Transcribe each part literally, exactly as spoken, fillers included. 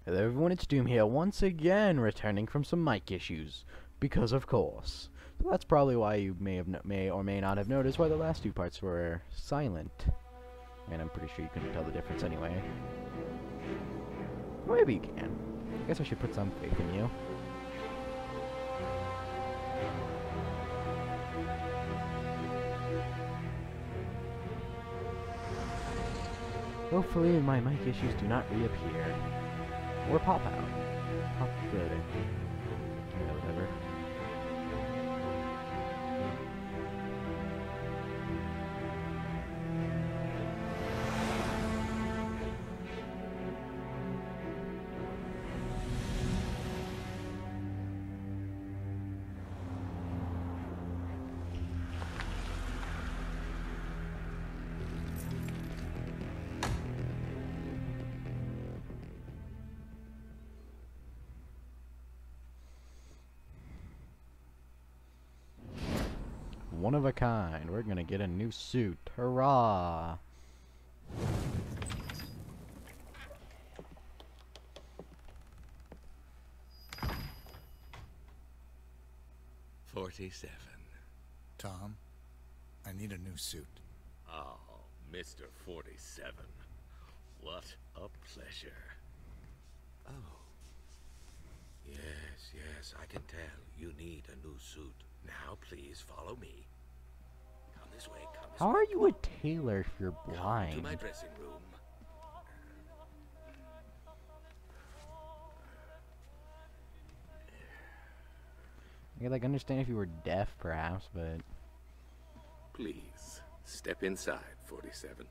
Hello everyone, it's Doom here, once again returning from some mic issues, because of course. So that's probably why you may have no may or may not have noticed why the last two parts were silent. And I'm pretty sure you couldn't tell the difference anyway. Maybe you can. I guess I should put some faith in you. Hopefully my mic issues do not reappear. Or pop out. Pop good. Yeah, whatever. One of a kind. We're gonna get a new suit. Hurrah! Forty-seven. Tom, I need a new suit. Oh, Mister Forty-seven. What a pleasure. Oh. Yes, yes, I can tell you need a new suit. Now, please follow me. Come this way, come this How way. are you a tailor if you're Come to blind? my dressing room. I could like understand if you were deaf, perhaps, but Please, step inside, Forty-seven.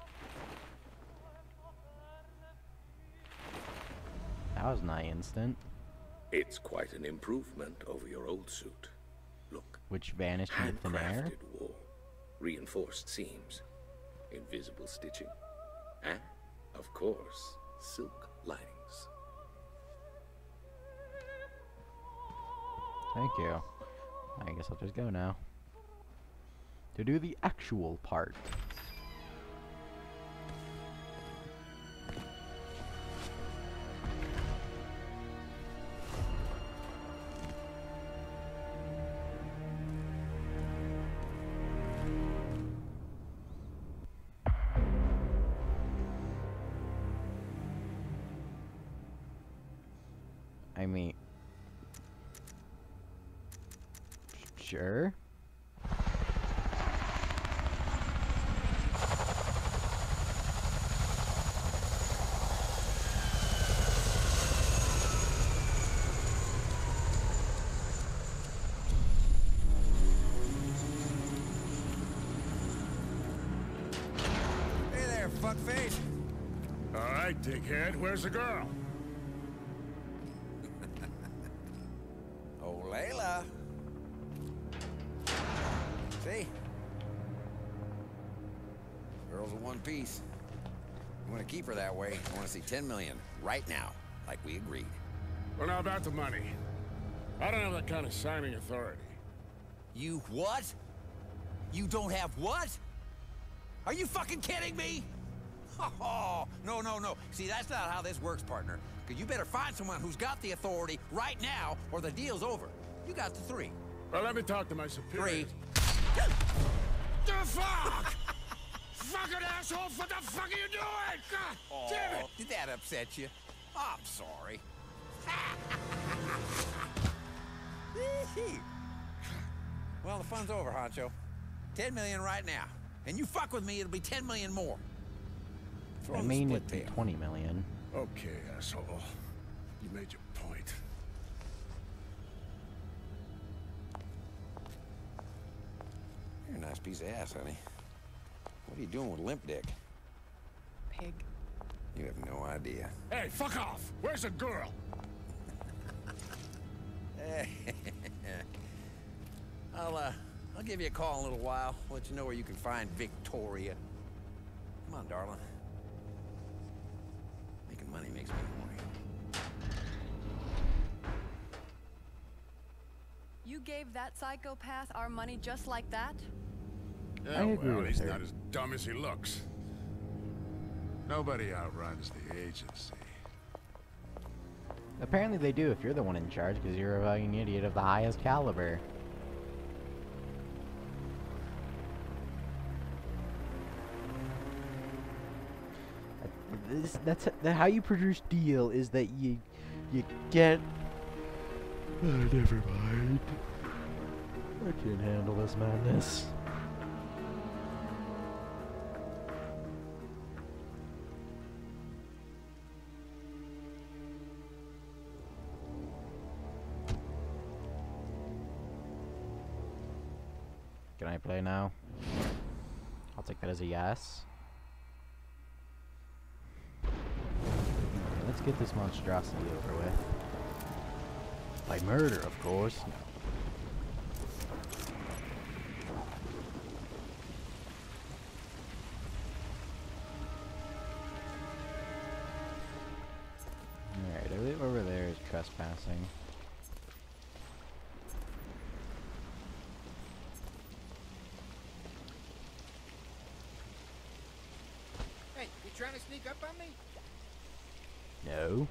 that was nigh instant. It's quite an improvement over your old suit. Look, Which vanished into thin air. handcrafted wool, reinforced seams, invisible stitching, and, of course, silk linings. Thank you. I guess I'll just go now. To do the actual part. I mean, sure. Hey there, fuckface. All right, dickhead, where's the girl? Oh, Layla. See? Girl's a one piece. You want to keep her that way, I want to see ten million right now, like we agreed. Well, now about the money. I don't have that kind of signing authority. You what? You don't have what? Are you fucking kidding me? Oh, no, no, no. See, that's not how this works, partner. Because you better find someone who's got the authority right now, or the deal's over. You got the three. Well, let me talk to my superior. Three. The fuck? Fucking asshole, what the fuck are you doing? God Oh, damn it! did that upset you? I'm sorry. Well, the fun's over, Honcho. Ten million right now. And you fuck with me, it'll be ten million more. Throw I in the mean, split it'd be tail. twenty million. Okay, asshole. You made your point. You're a nice piece of ass, honey. What are you doing with Limp Dick? Pig. You have no idea. Hey, fuck off! Where's the girl? I'll, uh, I'll give you a call in a little while. Let you know where you can find Victoria. Come on, darling. Making money makes me horny. You gave that psychopath our money just like that? Yeah, I agree well, with he's her. not as dumb as he looks. Nobody outruns the agency. Apparently they do if you're the one in charge, because you're a fucking idiot of the highest caliber. This, that's that how you produce steel is that you you get. Oh, never mind. I can't handle this madness. Can I play now? I'll take that as a yes. Let's get this monstrosity over with. By murder, of course. Alright, I believe over there is trespassing. Hey, you trying to sneak up on me? No.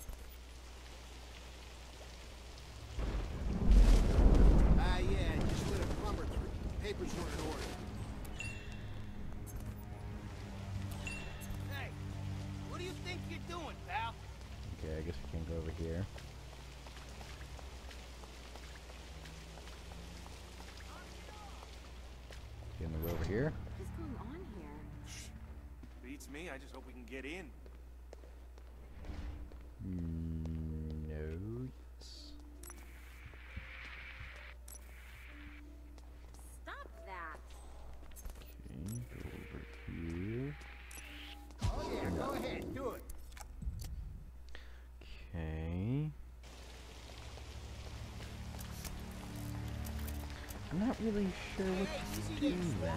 Ah, uh, yeah, just let a plumber through. Papers were in order. Hey, what do you think you're doing, pal? Okay, I guess we can go over here. Can we go over here? What is going on here? Beats me. I just hope we can get in. Mm, no. Yes. Stop that. Okay, go over here. Oh yeah, go ahead, do it. Okay. I'm not really sure what to do then.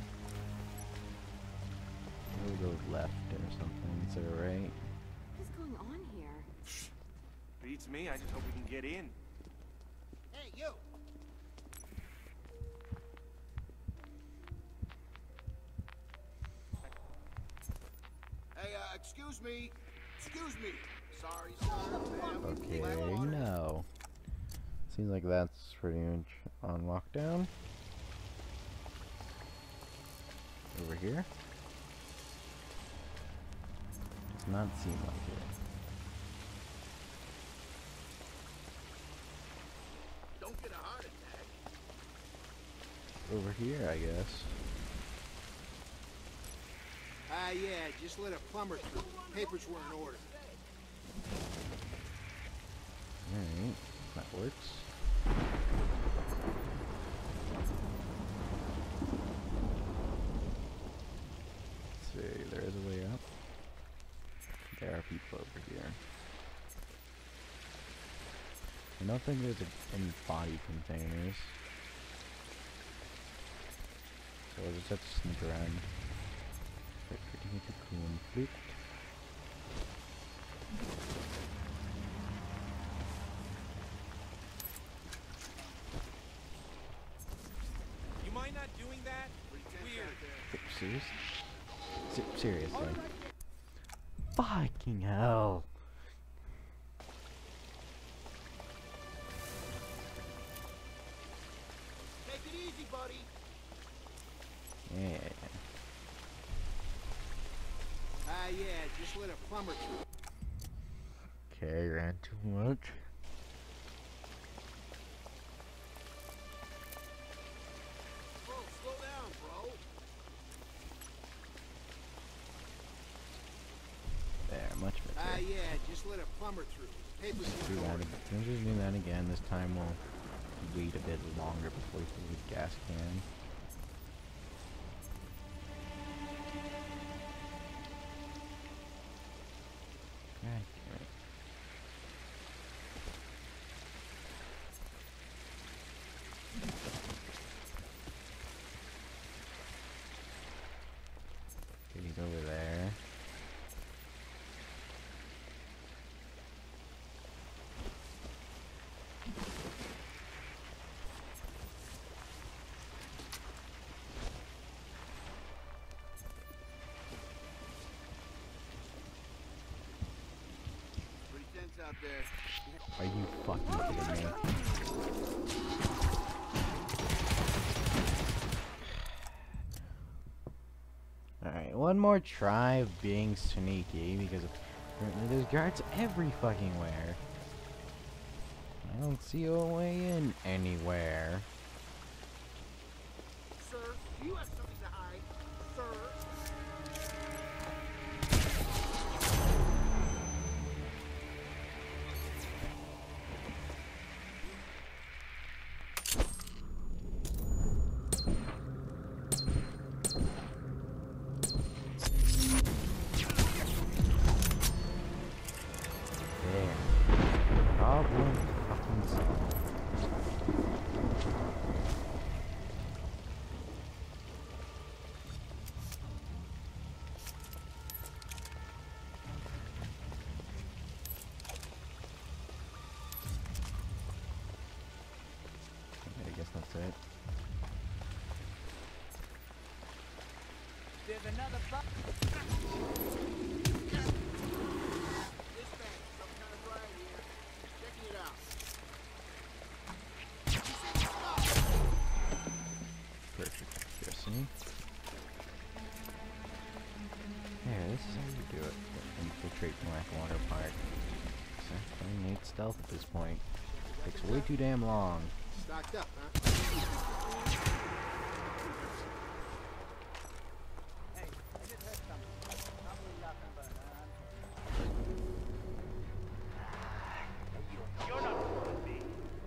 We'll go left or something, is that right? What is going on here? Beats me. I just hope we can get in. Hey, you. Hey, uh, excuse me. Excuse me. Sorry, sir. Okay, no. Seems like that's pretty much on lockdown. Over here? Does not seem like it. Don't get a heart attack. Over here, I guess. Ah, uh, yeah, just let a plumber through. Papers were in order. Alright, that works. Let's see, there is a way up. There are people over here. I don't think there's a, any body containers. So I'll just have to sneak around. Wait for it to complete. You mind not doing that? Weird. Serious? Se seriously. Fucking hell. Take it easy, buddy. Yeah. Ah, yeah, just let a plumber through. Okay, ran too much. Bro, slow down, bro. There, much better. Ah, yeah, just let a plumber through. Papers Do in that. order. ag- Let's just do that again. This time we'll wait a bit longer before we fill the gas can. Okay. Okay, he's over there. out there. Are you fucking kidding me? Alright, one more try of being sneaky because apparently there's guards every fucking where. I don't see a way in anywhere. Sir, do you have something to hide? Sir? There. Problem fucking solved. I guess that's it. There's another bu- Dispatch, some kind of riot here. Checking it out. Perfect. Accuracy. Yeah, this is how you do it. Infiltrate Blackwater Park. Exactly. Need stealth at this point. Takes way too damn long. Stocked up, huh? Hey, I just heard something. Probably nothing but, uh... You're not fooling me.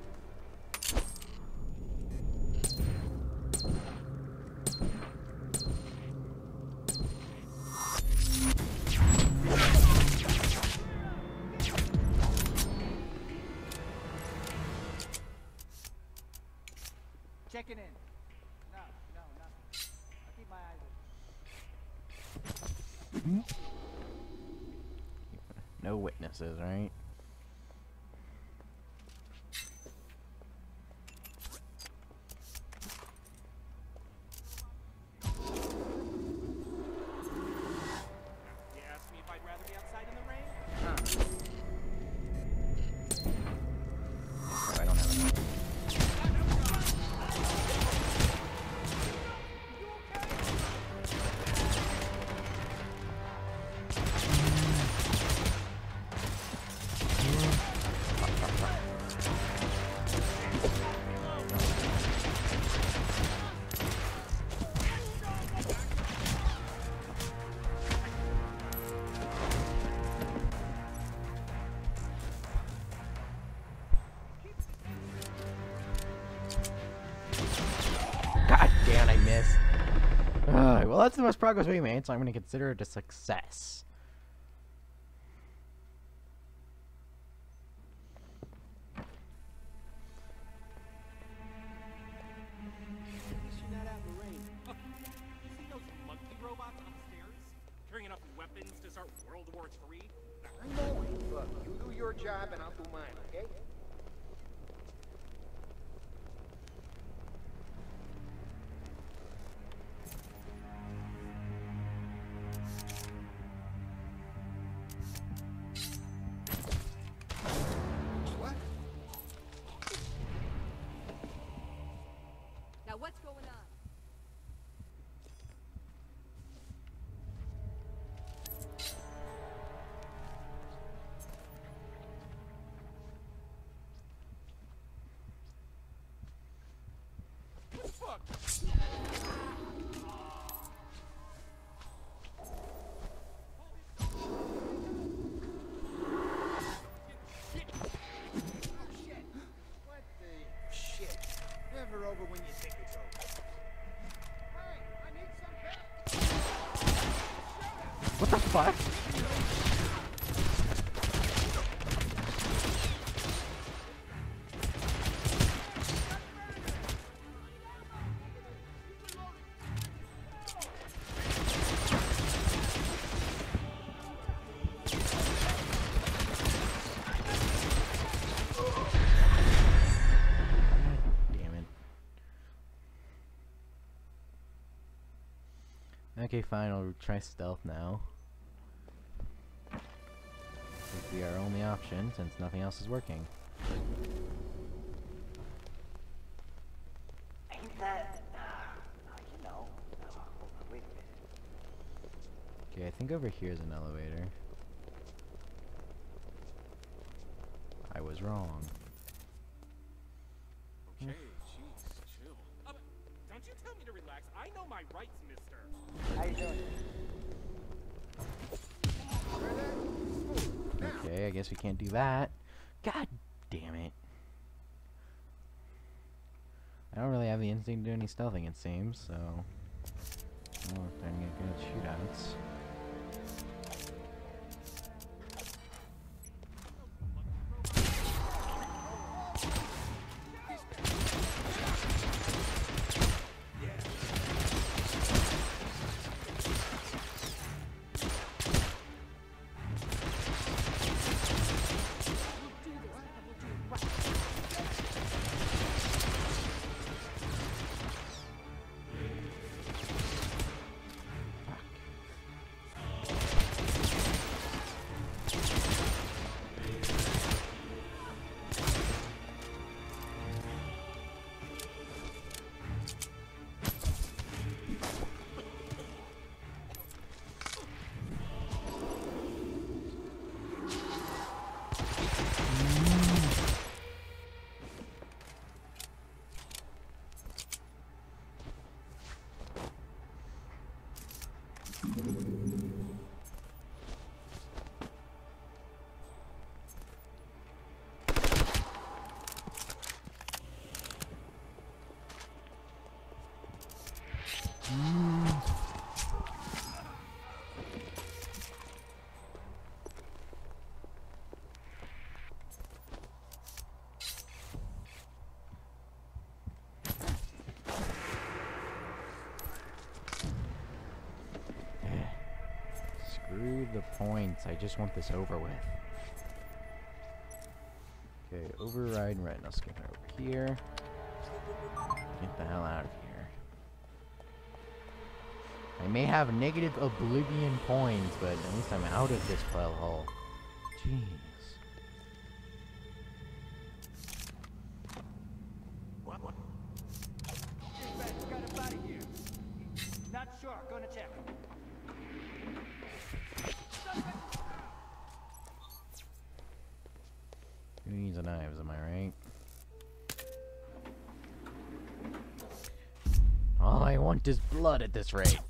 Checking in. No, no, nothing. I'll keep my eyes open. No witnesses, right? You asked me if I'd rather be outside in the rain? Oh, I don't have enough. God damn, I missed. Uh, well, that's the most progress we made, so I'm going to consider it a success. At least you're not out in the rain. You see those monkey robots upstairs? Carrying enough weapons to start World War Three? I know it. Look, you do your job and I'll do mine, okay? What? Now what's going on? What the shit? Never over when you think it's over. Hey, I need some help. What the fuck? Damn it. Okay, fine, I'll try stealth now. to be our only option since nothing else is working. Ain't that, uh, you know, uh, hold on, wait a minute. Okay, I think over here is an elevator. I was wrong. Okay, jeez, chill. Uh, but don't you tell me to relax. I know my rights, mister. How you doing? Okay, I guess we can't do that. God damn it. I don't really have the instinct to do any stealthing, it seems, so... Oh, we're starting to get good at shootouts. Screw the points, I just want this over with. Okay, override retina scanner over here. Get the hell out of here. I may have negative oblivion points, but at least I'm out of this hole. Jeez. What? What? Dispatch, got a body here. Not sure, gonna check. Who needs the knives, am I right? All I want is blood at this rate.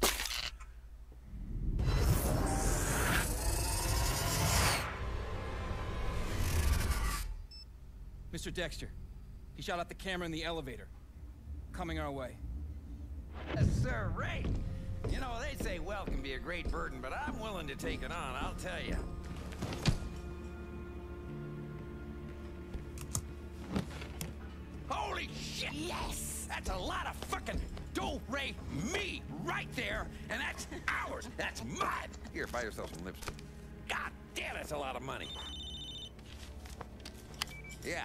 Mister Dexter, he shot out the camera in the elevator. Coming our way. Yes, sir, Ray. You know, they say wealth can be a great burden, but I'm willing to take it on, I'll tell you. Holy shit! Yes! That's a lot of fucking do-ray me right there, and that's ours! That's mine! Here, buy yourself some lipstick. God damn, that's a lot of money. Yeah.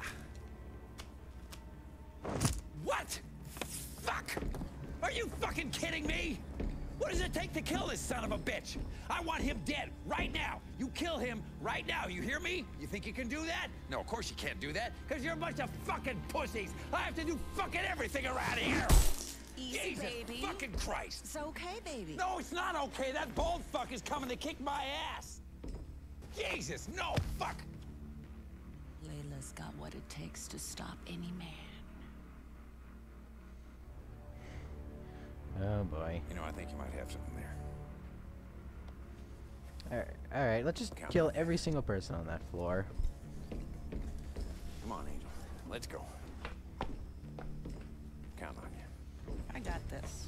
What? Fuck! Are you fucking kidding me? What does it take to kill this son of a bitch? I want him dead, right now. You kill him right now, you hear me? You think you can do that? No, of course you can't do that, because you're a bunch of fucking pussies. I have to do fucking everything around here. Easy, Jesus baby. fucking Christ. It's okay, baby. No, it's not okay. That bald fuck is coming to kick my ass. Jesus, no, fuck. Layla's got what it takes to stop any man. Oh boy. You know, I think you might have something there. Alright, alright, let's just Count kill on. every single person on that floor. Come on, Angel. Let's go. Count on you. I got this.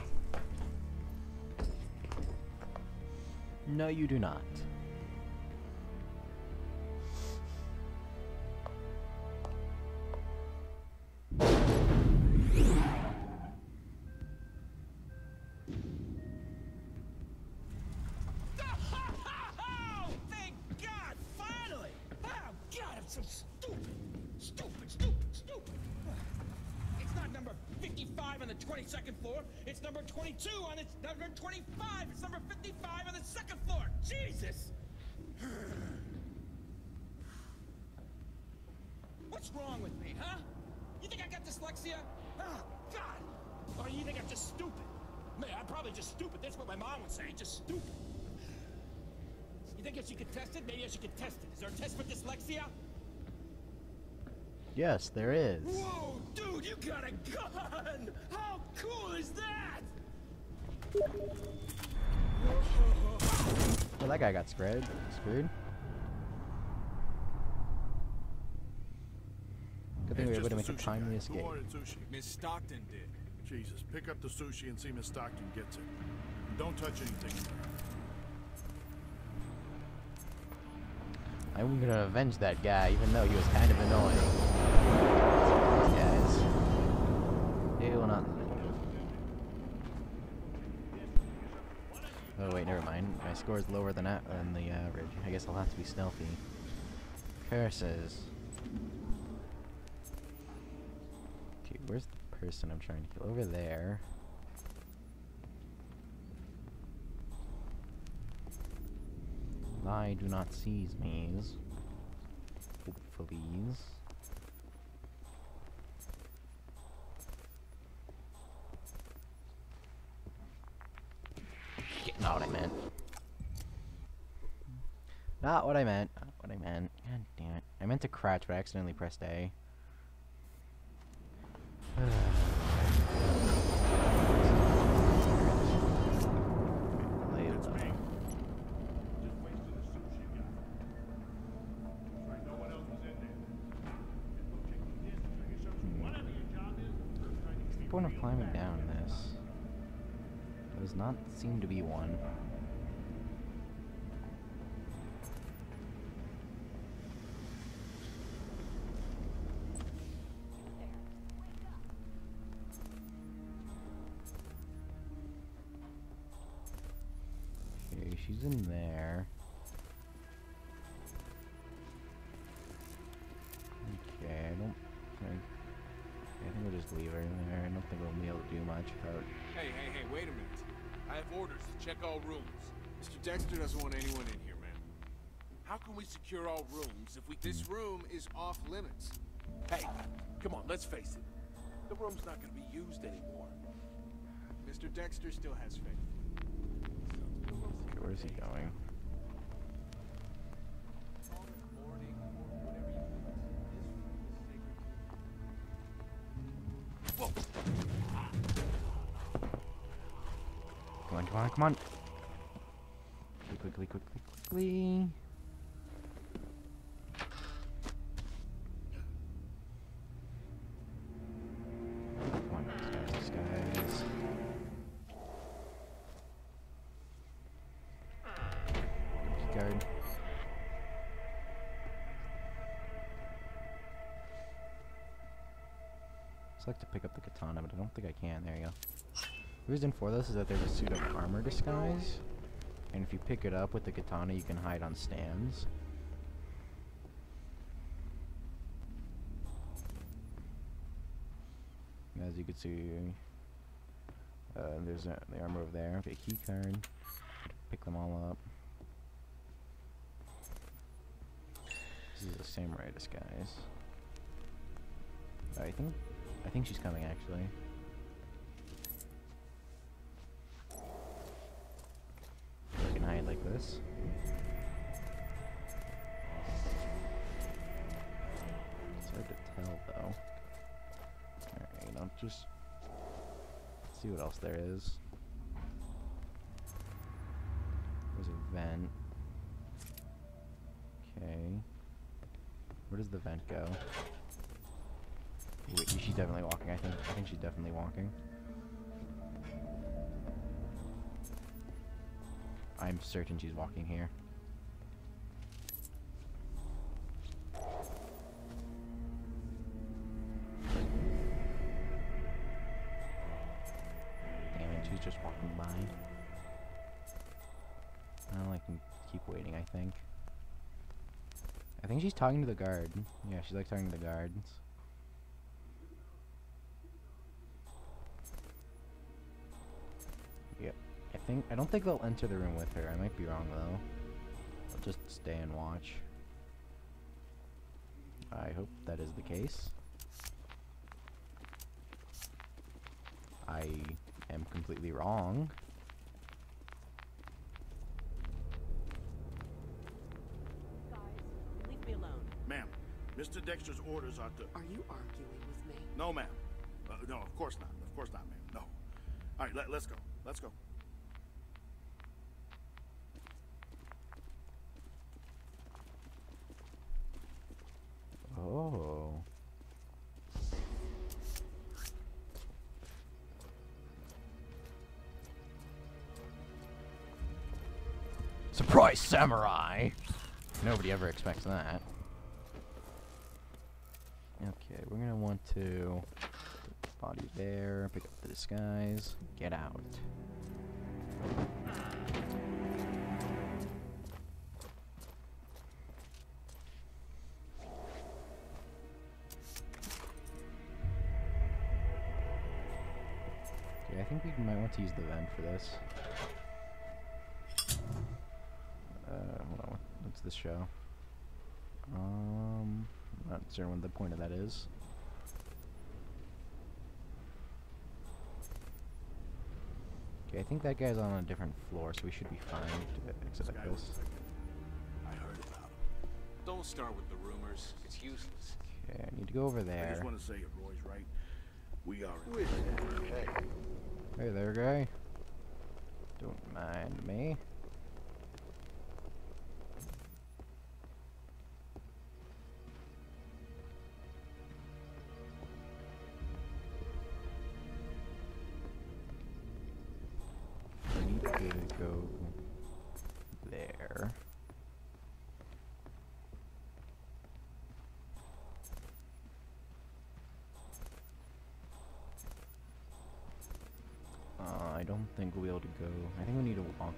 No, you do not. Oh, thank God! Finally! Oh, God, I'm so stupid! Stupid, stupid, stupid! It's not number fifty-five on the twenty-second floor. It's number twenty-two on its number twenty-five. It's number fifty-five on the second floor. Jesus! What's wrong with me, huh? You think I got dyslexia? Oh, God! Or you think I'm just stupid? Man, I'm probably just stupid. That's what my mom would say. Just stupid. You think I should get tested? Maybe I should get tested. Is there a test for dyslexia? Yes, there is. Whoa, dude, you got a gun! How cool is that? Well, that guy got screwed. Screwed. Good thing we were able to make a timely escape. Miss Stockton did. Jesus, pick up the sushi and see Miss Stockton gets it. And don't touch anything. I'm gonna avenge that guy, even though he was kind of annoying. These guys. They will not. Oh wait, never mind. My score is lower than, a than the average. I guess I'll have to be stealthy. Curses. Okay, where's the person I'm trying to kill? Over there. I do not seize me's. Hopefully. Shit, not what I meant. Not what I meant. Not what I meant. God damn it. I meant to crouch, but I accidentally pressed A. Point of climbing down this. Does not seem to be one. Okay, she's in there. Okay, I don't think. I think we'll just leave her in there. I don't think we'll be able to do much about. Hey, hey, hey, wait a minute. I have orders to check all rooms. Mister Dexter doesn't want anyone in here, man. How can we secure all rooms if we... This room is off limits. Hey, come on, let's face it. The room's not gonna be used anymore. Mister Dexter still has faith. Okay, where's he going? Come on, come on, come on. Quickly, quickly, quickly, quickly. Come on, disguise, disguise. Guard. I'd like to pick up the katana, but I don't think I can. There you go. The reason for this is that there's a suit of armor disguise, and if you pick it up with the katana, you can hide on stands. As you can see, uh, there's a, the armor over there. Okay, key card. Pick them all up. This is a samurai disguise. I think, I think she's coming actually. You can hide like this. It's hard to tell though. Alright, I'll just see what else there is. There's a vent. Okay. Where does the vent go? Wait, she's definitely walking, I think. I think she's definitely walking. I'm certain she's walking here. Damn it, she's just walking by. Well, I can keep waiting, I think. I think she's talking to the guard. Yeah, she's like talking to the guards. Yep. I think I don't think they'll enter the room with her. I might be wrong though. I'll just stay and watch. I hope hope that is the case. I am completely wrong. Guys, leave me alone. Ma'am, Mister Dexter's orders are to... Are you arguing with me? No, ma'am. Uh, no, of course not. Of course not, ma'am. No. All right, let, let's go. Let's go. Oh. Surprise samurai! Nobody ever expects that. Okay, we're gonna want to put the body there, pick up the disguise, get out. Okay, I think we might want to use the vent for this. Uh, hold on, what's this show? Um, I'm not certain what the point of that is. Okay, I think that guy's on a different floor, so we should be fine to exit like this. I heard about him. Don't start with the rumors. It's useless. Okay, I need to go over I there. just want to say it, Roy's right. We are... Who is that? Hey. Hey there, guy. Don't mind me. I need to go there. Uh, I don't think we'll be able to go. I think we need to walk.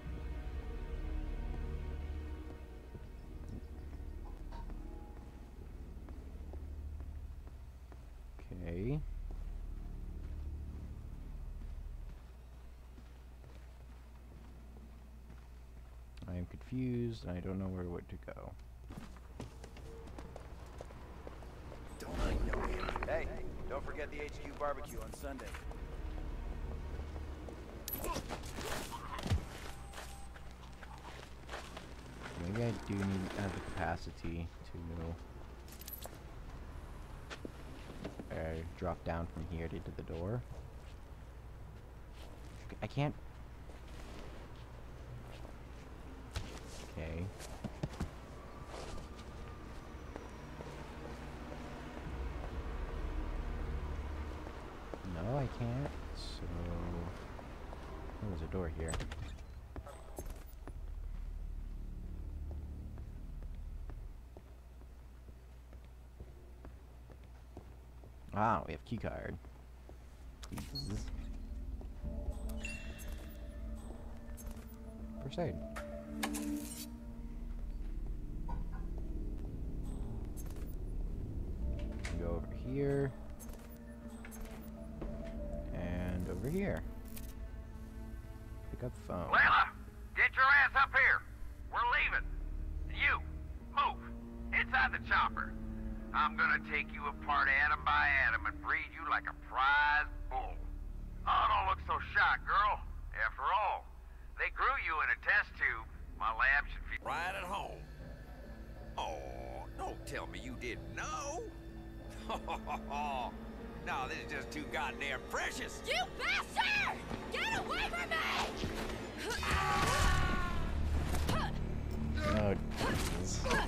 Okay. I am confused, and I don't know where where to go. Don't I know him? Hey, don't forget the H Q barbecue on Sunday. Maybe I do need to have the capacity to uh, drop down from here to, to the door. I can't. Okay. No, I can't. So, oh, there's a door here. Ah, we have key card. Please. First aid. Go over here. And over here. Pick up the phone. Layla, get your ass up here. We're leaving. You, move. Inside the chopper. I'm gonna take you apart atom by atom and breed you like a prize bull. Oh, don't look so shocked, girl. After all, they grew you in a test tube. My lab should be Right at home. Oh, don't tell me you didn't know. No, this is just too goddamn precious. You bastard! Get away from me! Oh, jeez.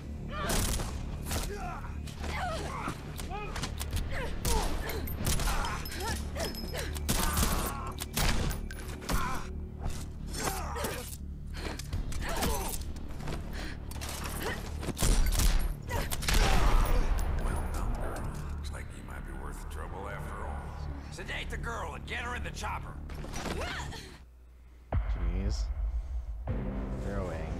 Looks like you might be worth the trouble after all. Sedate the girl and get her in the chopper. Jeez. Throwing.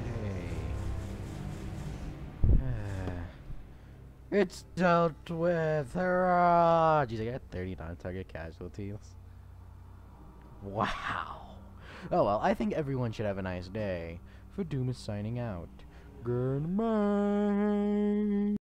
Yay. It's dealt with. Hurrah! Jeez, I got thirty non-target casualties. Wow. Oh well, I think everyone should have a nice day. For Doom is signing out. Goodbye.